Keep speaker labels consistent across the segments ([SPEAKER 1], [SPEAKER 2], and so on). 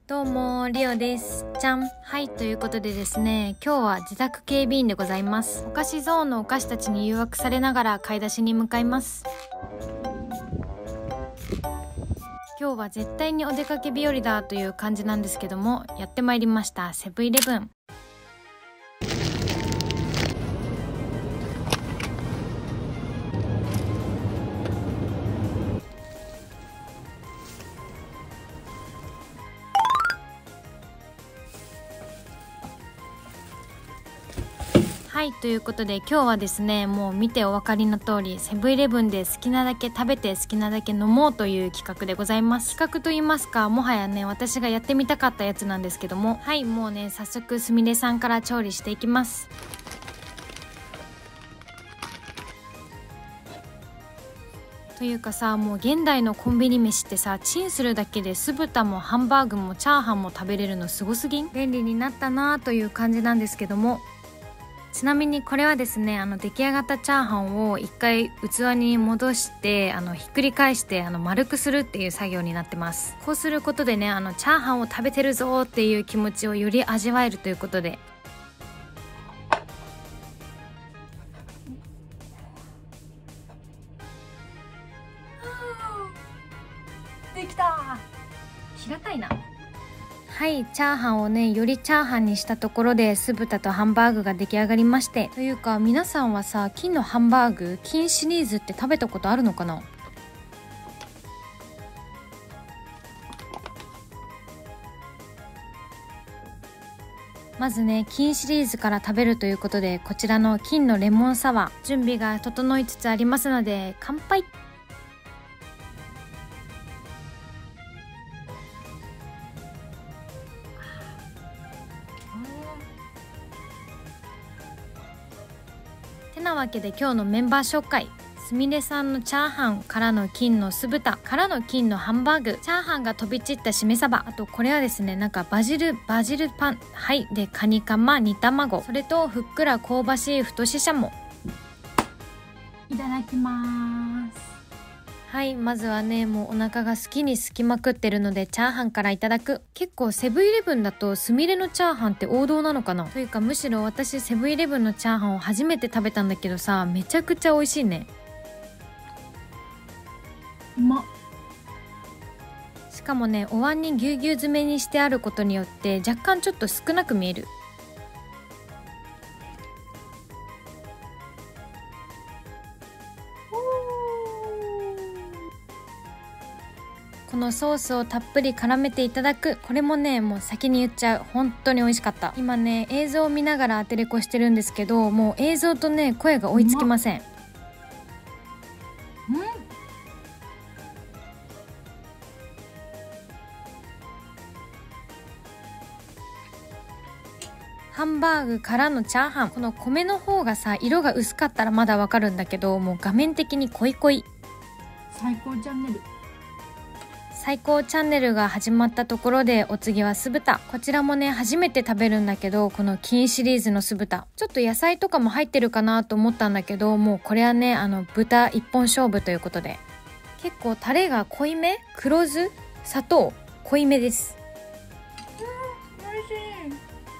[SPEAKER 1] どうもリオです。じゃん。はい、ということでですね、今日は自宅警備員でございます。お菓子ゾーンのお菓子たちに誘惑されながら買い出しに向かいます。今日は絶対にお出かけ日和だという感じなんですけども、やってまいりましたセブンイレブン。はい、ということで今日はですね、もう見てお分かりの通り、セブンイレブンで好きなだけ食べて好きなだけ飲もうという企画でございます。企画と言いますか、もはやね、私がやってみたかったやつなんですけども、はい、もうね、早速すみれさんから調理していきます。というかさ、もう現代のコンビニ飯ってさ、チンするだけで酢豚もハンバーグもチャーハンも食べれるのすごすぎん？便利になったなという感じなんですけども、ちなみにこれはですね、出来上がったチャーハンを一回器に戻してひっくり返して丸くするっていう作業になってます。こうすることでね、チャーハンを食べてるぞっていう気持ちをより味わえるということで、できた。平たいな。はい、チャーハンをね、よりチャーハンにしたところで酢豚とハンバーグが出来上がりまして、というか皆さんはさ、金のハンバーグ、金シリーズって食べたことあるのかな？まずね、金シリーズから食べるということで、こちらの金のレモンサワー準備が整いつつありますので、乾杯。てなわけで今日のメンバー紹介。すみれさんのチャーハンからの金の酢豚からの金のハンバーグ、チャーハンが飛び散ったしめ鯖、あとこれはですね、なんかバジルパン、はいでカニカマ煮卵、それとふっくら香ばしい太ししゃも。いただきます。はい、まずはね、もうお腹が好きにすきまくってるのでチャーハンからいただく。結構セブンイレブンだとすみれのチャーハンって王道なのかな？というかむしろ私セブンイレブンのチャーハンを初めて食べたんだけどさ、めちゃくちゃ美味しいね。うまっ。しかもね、お椀にぎゅうぎゅう詰めにしてあることによって若干ちょっと少なく見える。このソースをたっぷり絡めていただく。これもね、もう先に言っちゃう、本当に美味しかった。今ね、映像を見ながらアテレコしてるんですけど、もう映像とね、声が追いつきません。ハンバーグからのチャーハン、この米の方がさ、色が薄かったらまだわかるんだけど、もう画面的に濃い濃い。最高チャンネル。最高チャンネルが始まったところで、お次は酢豚。こちらもね、初めて食べるんだけど、この金シリーズの酢豚、ちょっと野菜とかも入ってるかなと思ったんだけど、もうこれはね、豚一本勝負ということで、結構タレが濃いめ、黒酢、砂糖濃いめです。美味し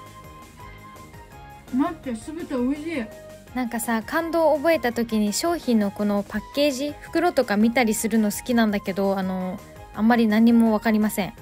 [SPEAKER 1] い。待って、酢豚美味しい。なんかさ、感動を覚えた時に商品のこのパッケージ、袋とか見たりするの好きなんだけど、あんまり何も分かりません。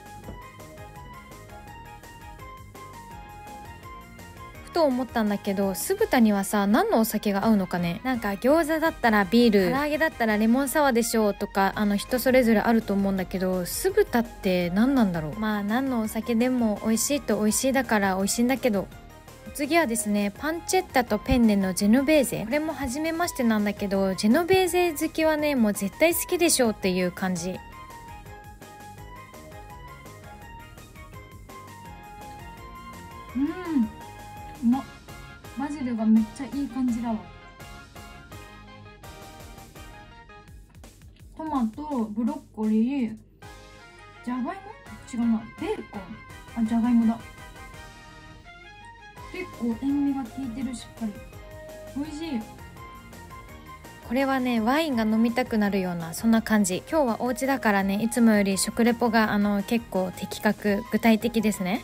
[SPEAKER 1] ふと思ったんだけど、酢豚にはさ、何のお酒が合うのかね？なんか餃子だったらビール、唐揚げだったらレモンサワーでしょうとか、人それぞれあると思うんだけど、酢豚って何なんだろう？まあ何のお酒でも美味しいと美味しいだから美味しいんだけど。次はですね、パンチェッタとペンネのジェノベーゼ。これも初めましてなんだけど、ジェノベーゼ好きはね、もう絶対好きでしょうっていう感じ。うまっ。バジルがめっちゃいい感じだわ。トマト、ブロッコリー、じゃがいも、違うな、ベーコン、じゃがいもだ。結構塩味が効いてる。しっかり美味しい。 これはねワインが飲みたくなるようなそんな感じ。今日はお家だからね、いつもより食レポが結構的確具体的ですね。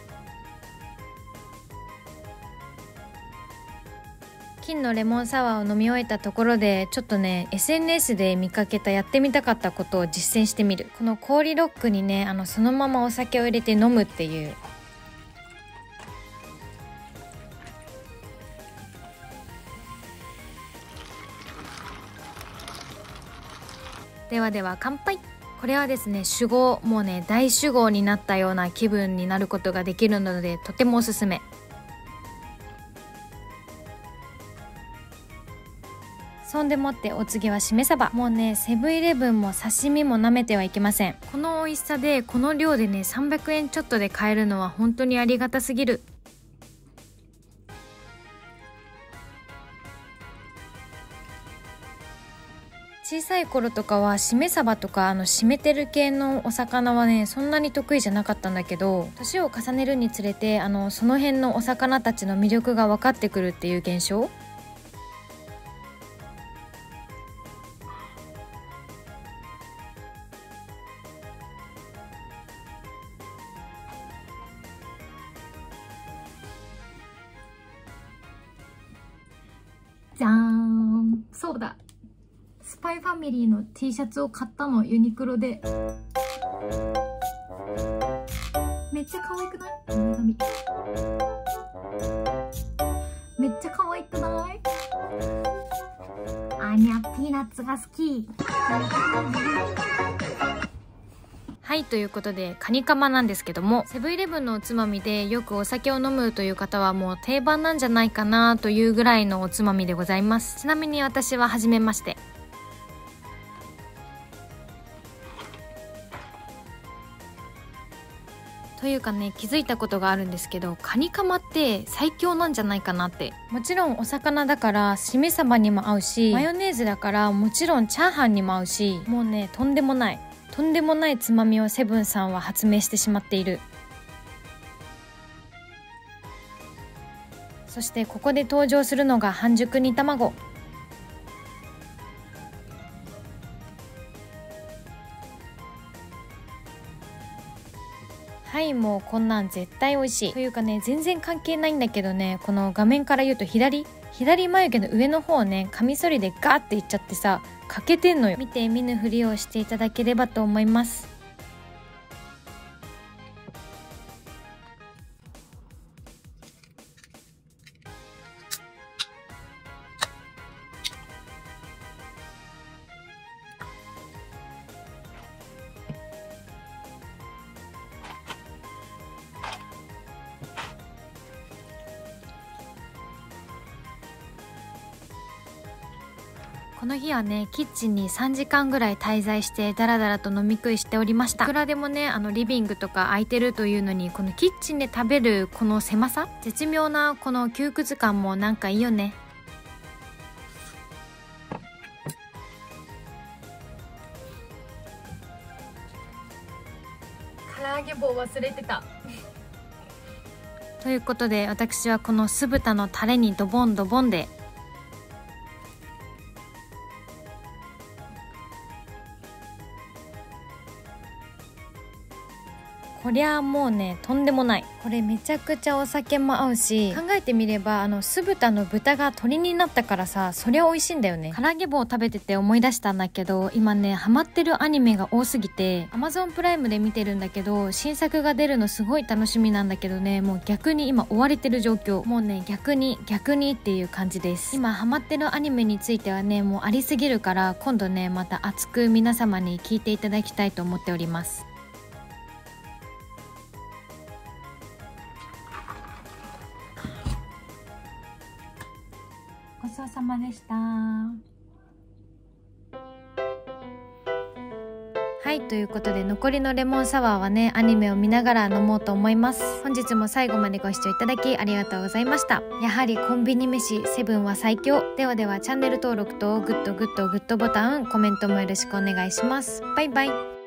[SPEAKER 1] 金のレモンサワーを飲み終えたところで、ちょっとね SNS で見かけたやってみたかったことを実践してみる。この氷ロックにねそのままお酒を入れて飲むっていう。ではでは乾杯。これはですね酒豪、もうね大酒豪になったような気分になることができるので、とてもおすすめ。そんでもってお次はしめ鯖。もうねセブンイレブンも刺身も舐めてはいけません。この美味しさでこの量でね300円ちょっとで買えるのは本当にありがたすぎる。小さい頃とかはしめ鯖とか締めてる系のお魚はねそんなに得意じゃなかったんだけど、年を重ねるにつれてその辺のお魚たちの魅力が分かってくるっていう現象。じゃーん。そうだ、スパイファミリーの T シャツを買ったの、ユニクロで。めっちゃ可愛くない？前髪めっちゃ可愛くない？アニャピーナッツが好き。はい、ということでカニカマなんですけども、セブンイレブンのおつまみでよくお酒を飲むという方はもう定番なんじゃないかなというぐらいのおつまみでございます。ちなみに私は初めまして。というかね、気づいたことがあるんですけど、カニカマって最強なんじゃないかなって。もちろんお魚だからしめ鯖にも合うし、マヨネーズだからもちろんチャーハンにも合うし、もうねとんでもないつまみをセブンさんは発明してしまっている。そしてここで登場するのが半熟煮卵。はい、もうこんなん絶対美味しい。というかね、全然関係ないんだけどね、この画面から言うと左眉毛の上の方ね、カミソリでガーっていっちゃってさ、欠けてんのよ。見て見ぬふりをしていただければと思います。この日はねキッチンに3時間ぐらい滞在してダラダラと飲み食いしておりました。いくらでもねリビングとか空いてるというのに、このキッチンで食べるこの狭さ、絶妙なこの窮屈感もなんかいいよね。唐揚げ棒忘れてたということで、私はこの酢豚のタレにドボンドボンで、こりゃもうねとんでもない。これめちゃくちゃお酒も合うし、考えてみれば酢豚の豚が鶏になったからさ、そりゃ美味しいんだよね。唐揚げ棒を食べてて思い出したんだけど、今ねハマってるアニメが多すぎて Amazon プライムで見てるんだけど、新作が出るのすごい楽しみなんだけどね、もう逆に今追われてる状況。もうね逆にっていう感じです。今ハマってるアニメについてはねもうありすぎるから、今度ねまた熱く皆様に聞いていただきたいと思っております。ごちそうさまでした。はい、ということで残りのレモンサワーはねアニメを見ながら飲もうと思います。本日も最後までご視聴いただきありがとうございました。やはりコンビニ飯セブンは最強。ではではチャンネル登録とグッドボタン、コメントもよろしくお願いします。バイバイ。